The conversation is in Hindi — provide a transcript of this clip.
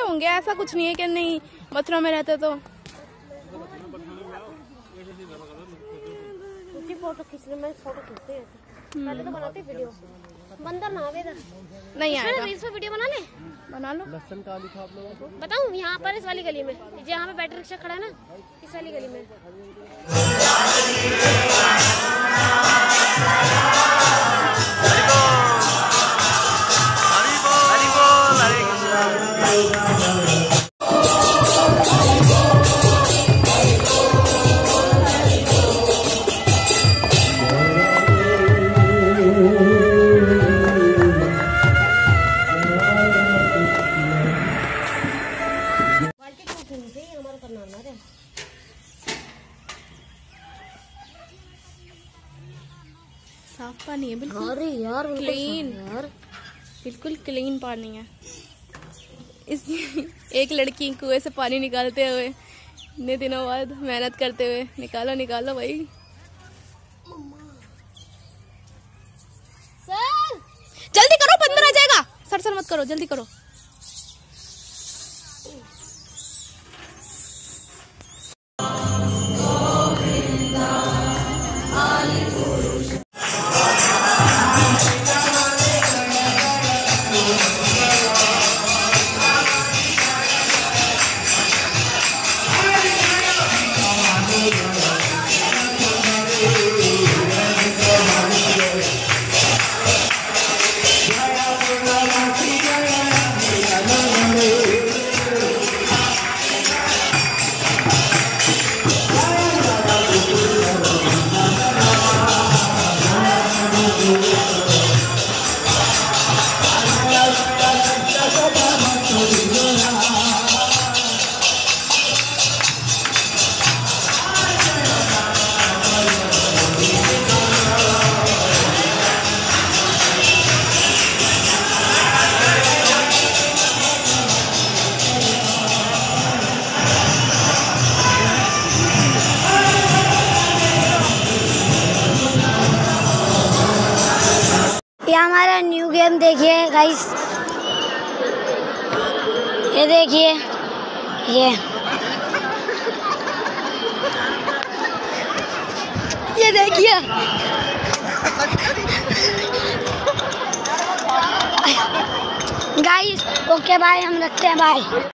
होंगे, ऐसा कुछ नहीं है कि नहीं मथुरा में रहते तो। फोटो खींचने में फोटो खींचते हैं, पहले तो बनाते वीडियो। बंदर ना आवे नहीं आएगा। इस पे वीडियो बना ले, बना लो। लहसुन कहाँ लिखा आप लोगों को? बताऊं? यहाँ पर इस वाली गली में, जहाँ पे बैटरी रिक्शा खड़ा है ना, इस वाली गली में। साफ पानी है बिल्कुल। अरे यार क्लीन, यार बिल्कुल क्लीन पानी है। इस एक लड़की कुएं से पानी निकालते हुए इतने दिनों बाद मेहनत करते हुए, निकालो निकालो भाई। सर जल्दी करो, बंदर आ जाएगा। सर मत करो, जल्दी करो। ये हमारा न्यू गेम देखिए गाइस, ये देखिए, ये देखिए गाइस। ओके बाय, हम रखते हैं, बाय।